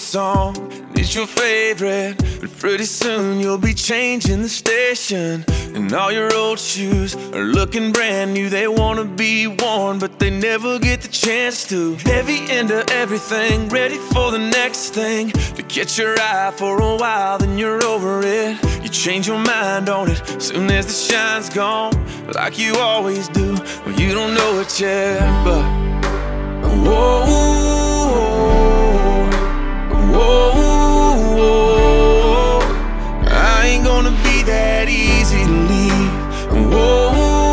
song, and it's your favorite. But pretty soon you'll be changing the station, and all your old shoes are looking brand new. They wanna be worn, but they never get the chance to. Heavy into everything, ready for the next thing, to catch your eye for a while, then you're over it. You change your mind on it soon as the shine's gone, like you always do. Well, you don't know it yet, but whoa, whoa, whoa, I ain't gonna be that easy to leave. Whoa,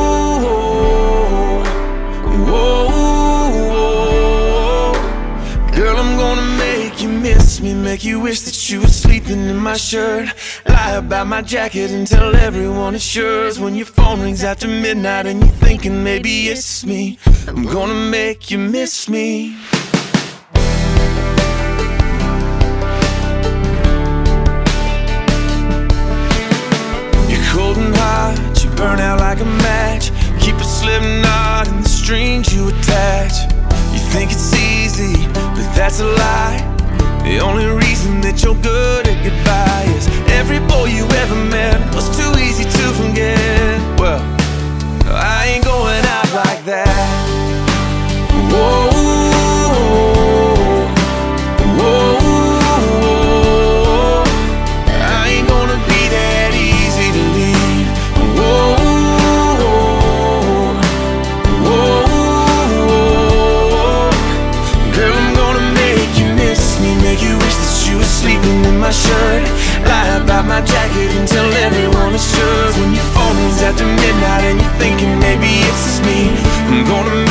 whoa, whoa, girl, I'm gonna make you miss me, make you wish that you were sleeping in my shirt, lie about my jacket and tell everyone it's yours. When your phone rings after midnight and you're thinking maybe it's me, I'm gonna make you miss me. You're cold and hot, you burn out like a match. Keep a slip knot in the strings you attach. You think it's easy, but that's a lie. The only reason that you're good at goodbye is every boy you ever met was too easy to forget. Well, I ain't going out like that. Whoa, whoa, I ain't gonna be that easy to leave. Whoa, whoa, girl, I'm gonna make you miss me, make you wish that you were sleeping in my shirt, lie about my jacket and tell everyone it's yours. When your phone rings after midnight and you're thinking maybe it's just me, I'm gonna